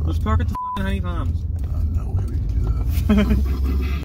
Let's park at the fucking Honey Palms. No way we can do that.